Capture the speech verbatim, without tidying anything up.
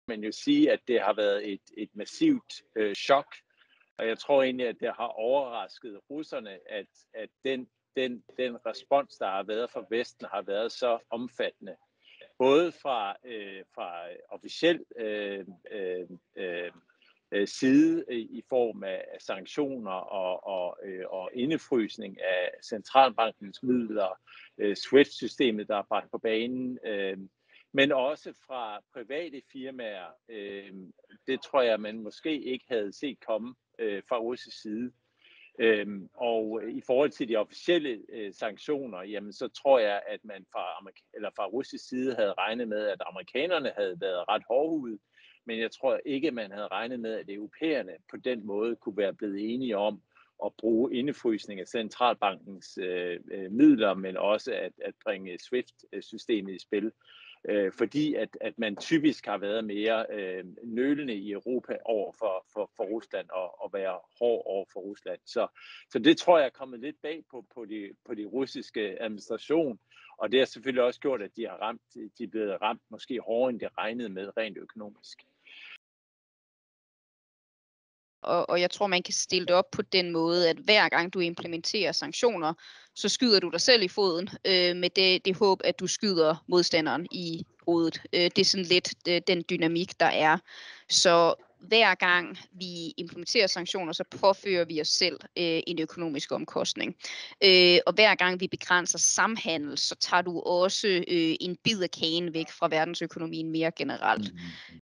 man jo sige, at det har været et, et massivt øh, chok. Og jeg tror egentlig, at det har overrasket russerne, at, at den, den, den respons, der har været fra Vesten, har været så omfattende. Både fra, øh, fra officiel øh, øh, øh, side i form af sanktioner og, og, øh, og indefrysning af centralbankens midler, øh, SWIFT-systemet, der er bragt på banen, øh, men også fra private firmaer. Øh, det tror jeg, man måske ikke havde set komme øh, fra russisk side. Øhm, og i forhold til de officielle øh, sanktioner, jamen så tror jeg, at man fra, Amerika- eller fra russisk side havde regnet med, at amerikanerne havde været ret hårdhudet, men jeg tror ikke, man havde regnet med, at europæerne på den måde kunne være blevet enige om at bruge indefrysning af centralbankens øh, øh, midler, men også at, at bringe SWIFT-systemet i spil. Øh, fordi at, at man typisk har været mere øh, nølende i Europa over for, for, for Rusland og, og være hård over for Rusland. Så, så det tror jeg er kommet lidt bag på, på, de, på de russiske administration, og det har selvfølgelig også gjort, at de har ramt, de er blevet ramt måske hårdere, end de regnede med rent økonomisk. Og, og jeg tror, man kan stille det op på den måde, at hver gang du implementerer sanktioner, så skyder du dig selv i foden øh, med det, det håb, at du skyder modstanderen i hovedet. Øh, det er sådan lidt øh, den dynamik, der er. Så hver gang vi implementerer sanktioner, så påfører vi os selv øh, en økonomisk omkostning. Øh, og hver gang vi begrænser samhandel, så tager du også øh, en bid af kagen væk fra verdensøkonomien mere generelt.